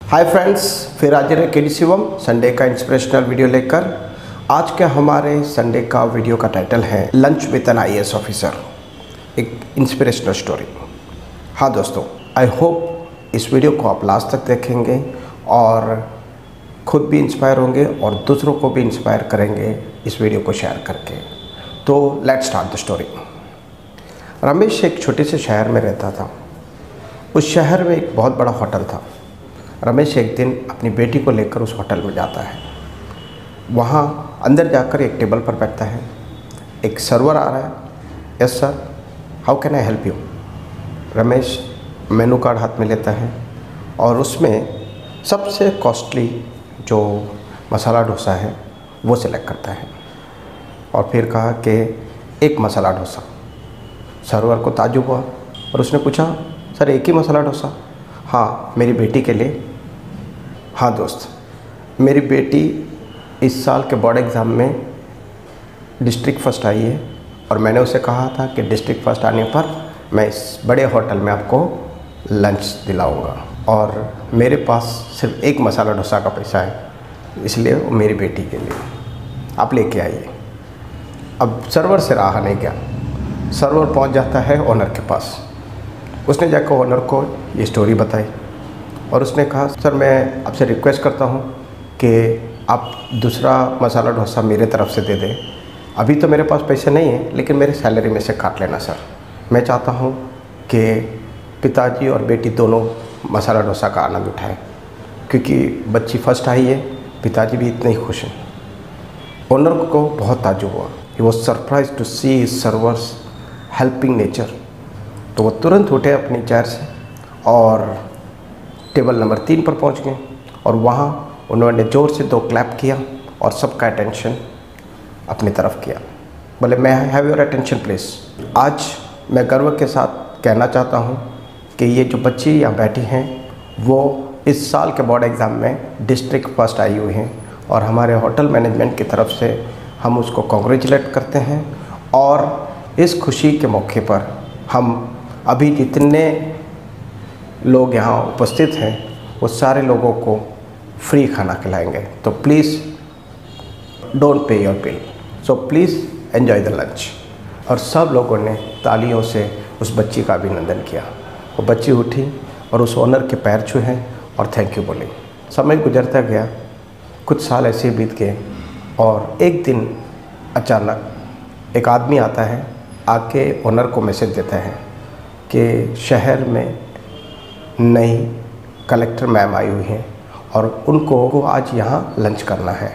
Hi friends, फिर हाजिर है के डी शिवम संडे का इंस्पिरेशनल वीडियो लेकर। आज के हमारे संडे का वीडियो का टाइटल है lunch with an IAS officer, एक इंस्पिरेशनल स्टोरी। हाँ दोस्तों, आई होप इस वीडियो को आप लास्ट तक देखेंगे और खुद भी इंस्पायर होंगे और दूसरों को भी इंस्पायर करेंगे इस वीडियो को शेयर करके। तो let's start the story. Ramesh एक छोटे से शहर में रहता था। उस शहर में एक बहुत बड़ा होटल था। रमेश एक दिन अपनी बेटी को लेकर उस होटल में जाता है। वहाँ अंदर जाकर एक टेबल पर बैठता है। एक सर्वर आ रहा है। Yes sir, how can I help you. Ramesh menu card हाथ में लेता है और उसमें सबसे कॉस्टली जो मसाला डोसा है वो सिलेक्ट करता है और फिर कहा कि एक मसाला डोसा। सर्वर को ताज्जुब हुआ और उसने पूछा, सर एक ही मसाला डोसा? हाँ, मेरी बेटी के लिए। हाँ दोस्त, मेरी बेटी इस साल के बोर्ड एग्ज़ाम में डिस्ट्रिक्ट फर्स्ट आई है और मैंने उसे कहा था कि डिस्ट्रिक्ट फर्स्ट आने पर मैं इस बड़े होटल में आपको लंच दिलाऊंगा और मेरे पास सिर्फ एक मसाला डोसा का पैसा है, इसलिए वो मेरी बेटी के लिए आप लेके आइए। अब सर्वर से रहा नहीं गया। सर्वर पहुंच जाता है ओनर के पास। उसने जाकर ओनर को ये स्टोरी बताई और उसने कहा, सर मैं आपसे रिक्वेस्ट करता हूँ कि आप दूसरा मसाला डोसा मेरे तरफ से दे दें। अभी तो मेरे पास पैसे नहीं हैं, लेकिन मेरे सैलरी में से काट लेना सर। मैं चाहता हूँ कि पिताजी और बेटी दोनों मसाला डोसा का आनंद उठाएं, क्योंकि बच्ची फर्स्ट आई है, पिताजी भी इतने ही खुश हैं। ओनर को बहुत ताज्जुब हुआ। He was surprise to see servers helping nature. तो वो तुरंत उठे अपनी चेयर से और टेबल नंबर 3 पर पहुंच गए और वहाँ उन्होंने ज़ोर से 2 क्लैप किया और सबका अटेंशन अपनी तरफ किया। बोले, मैं हैव योर अटेंशन प्लीज़। आज मैं गर्व के साथ कहना चाहता हूँ कि ये जो बच्ची यहाँ बैठी हैं वो इस साल के बोर्ड एग्ज़ाम में डिस्ट्रिक्ट फर्स्ट आई हुई हैं और हमारे होटल मैनेजमेंट की तरफ से हम उसको कॉन्ग्रेचुलेट करते हैं और इस खुशी के मौके पर हम अभी जितने लोग यहाँ उपस्थित हैं वो सारे लोगों को फ्री खाना खिलाएंगे। तो please don't pay your bill, so please enjoy the lunch. और सब लोगों ने तालियों से उस बच्ची का अभिनंदन किया। वो बच्ची उठी और उस ओनर के पैर छुए और थैंक यू बोली। समय गुजरता गया, कुछ साल ऐसे बीत गए और एक दिन अचानक एक आदमी आता है, आके ओनर को मैसेज देता है कि शहर में नई कलेक्टर मैम आई हुई हैं और उनको आज यहाँ लंच करना है।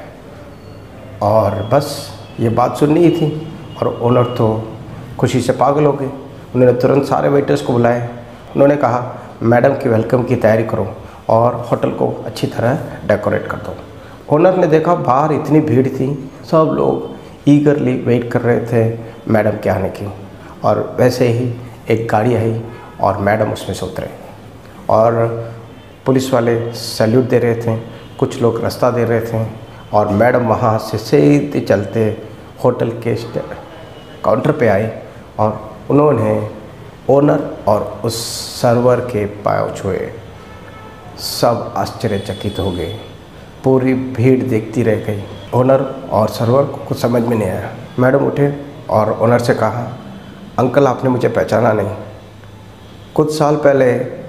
और बस ये बात सुननी ही थी और ओनर तो खुशी से पागल हो गए। उन्होंने तुरंत सारे वेटर्स को बुलाए। उन्होंने कहा, मैडम की वेलकम की तैयारी करो और होटल को अच्छी तरह डेकोरेट कर दो। ओनर ने देखा बाहर इतनी भीड़ थी, सब लोग ईगरली वेट कर रहे थे मैडम के आने की। और वैसे ही एक गाड़ी आई और मैडम उसमें से उतरे और पुलिस वाले सैल्यूट दे रहे थे, कुछ लोग रास्ता दे रहे थे और मैडम वहाँ से सीधे चलते होटल के काउंटर पे आए और उन्होंने ओनर और उस सर्वर के पाँव छुए। सब आश्चर्यचकित हो गए। पूरी भीड़ देखती रह गई। ओनर और सर्वर को कुछ समझ में नहीं आया। मैडम उठे और ओनर से कहा, अंकल आपने मुझे पहचाना नहीं। कुछ साल पहले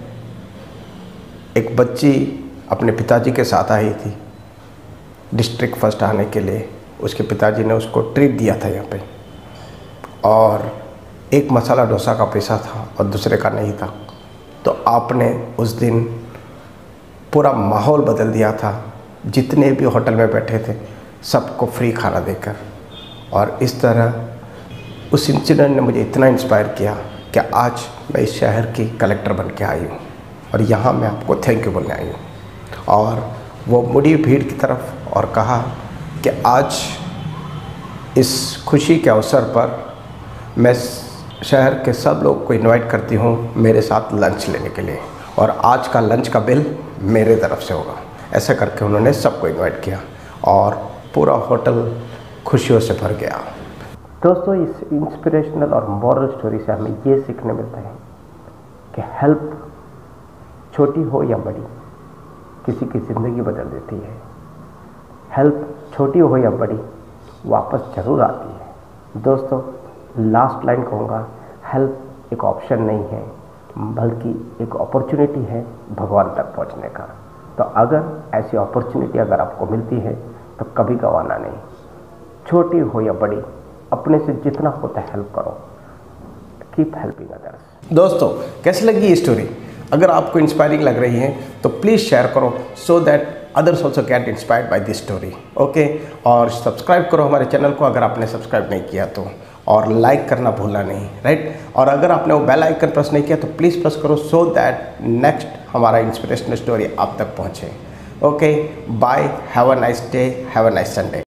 एक बच्ची अपने पिताजी के साथ आई थी डिस्ट्रिक्ट फर्स्ट आने के लिए। उसके पिताजी ने उसको ट्रिप दिया था यहाँ पे और एक मसाला डोसा का पैसा था और दूसरे का नहीं था। तो आपने उस दिन पूरा माहौल बदल दिया था। जितने भी होटल में बैठे थे सबको फ्री खाना देकर। और इस तरह उस इंसिडेंट ने मुझे इतना इंस्पायर किया कि आज मैं इस शहर की कलेक्टर बन के आई हूँ और यहाँ मैं आपको थैंक यू बोलने आई हूँ। और वो मुड़ी भीड़ की तरफ और कहा कि आज इस खुशी के अवसर पर मैं शहर के सब लोग को इनवाइट करती हूँ मेरे साथ लंच लेने के लिए और आज का लंच का बिल मेरे तरफ से होगा। ऐसा करके उन्होंने सबको इनवाइट किया और पूरा होटल खुशियों से भर गया। दोस्तों, इस इंस्पिरेशनल और मॉरल स्टोरी से हमें ये सीखने मिलता है कि हेल्प छोटी हो या बड़ी, किसी की ज़िंदगी बदल देती है। हेल्प छोटी हो या बड़ी वापस ज़रूर आती है। दोस्तों, लास्ट लाइन कहूँगा, हेल्प एक ऑप्शन नहीं है बल्कि एक अपॉर्चुनिटी है भगवान तक पहुँचने का। तो अगर ऐसी अपॉर्चुनिटी अगर आपको मिलती है तो कभी गंवाना नहीं। छोटी हो या बड़ी, अपने से जितना होता है हेल्प करो। Keep helping others. दोस्तों, कैसी लगी ये स्टोरी? अगर आपको इंस्पायरिंग लग रही है तो प्लीज़ शेयर करो so that others also get inspired by this story. Okay, और सब्सक्राइब करो हमारे चैनल को अगर आपने सब्सक्राइब नहीं किया तो, और लाइक करना भूलना नहीं, राइट। और अगर आपने वो बेल आइकन प्रेस नहीं किया तो प्लीज़ प्रेस करो सो दैट नेक्स्ट हमारा इंस्पिरेशनल स्टोरी आप तक पहुँचे। Okay, bye, have a nice day, have a nice Sunday.